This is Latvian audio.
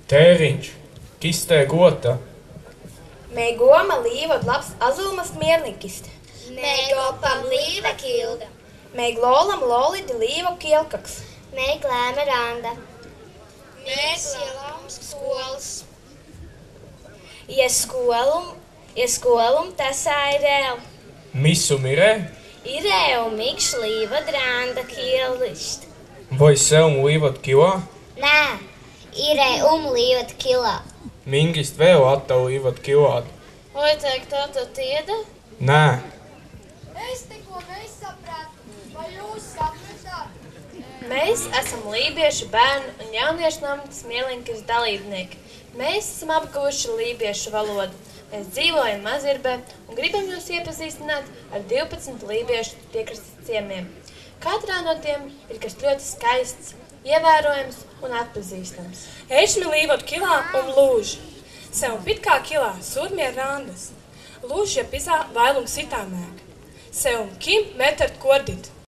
Tēriņš, kistē gota. Mei goma līvod labs azulmas miernikist. Mei gopam līva kilda. Mei glolam lolidi līvo kielkaks. Mei glēme randa. Mēs ielām skolas. Ieskolum tasā irēl. Misu mirē? Irēl mikš līva dranda kildišt. Vai sev līvot kilā? Nē, irē līvot kilā. Mingist vēl attavu līvot kilā. Vai teikt tā tieda? Nē. Es tikko nesapratu, vai jūs sapratāt? Mēs esam lībiešu bērnu un jauniešu nometnes Mielinkas dalībnieki. Mēs esam apguvuši lībiešu valodu. Mēs dzīvojam Mazirbē un gribam jūs iepazīstināt ar 12 lībiešu piekrastes ciemiem. Katrā no tiem ir kas ļoti skaists, ievērojams un atpazīstams. Ešmi līvot kilā un lūži. Sev pitkā kilā surmie randas. Lūži ja pizā vailum sitāmēk. Sev kim metart kordit.